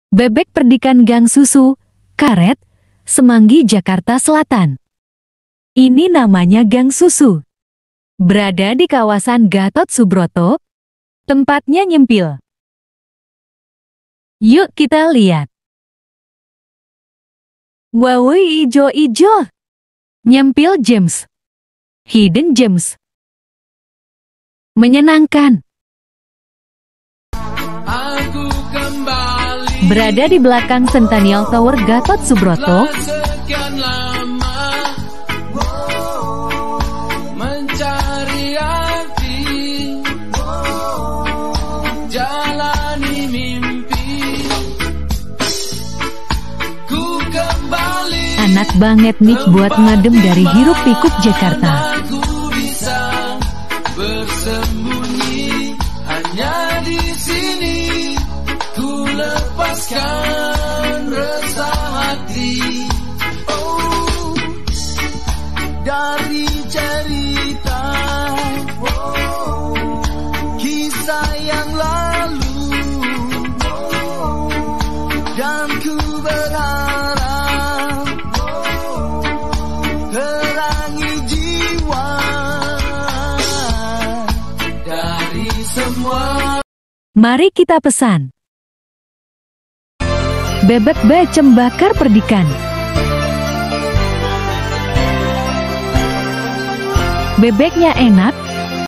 Bebek perdikan Gang Susu, Karet, Semanggi, Jakarta Selatan. Ini namanya Gang Susu. Berada di kawasan Gatot Subroto. Tempatnya nyempil. Yuk kita lihat. Wow, ijo-ijo. Nyempil gems. Hidden gems. Menyenangkan. Berada di belakang Centennial Tower Gatot Subroto. Mencari arti, jalani mimpi. Ku kembali. Anak banget nih buat ngadem dari hiruk pikuk Jakarta. Aku bisa bersembunyi hanya di sini. Ku lepaskan resah hati. Oh, dari cerita kisah yang lalu, dan ku berharap terangi jiwa dari semua. Mari kita pesan. Bebek bacem bakar perdikan. Bebeknya enak,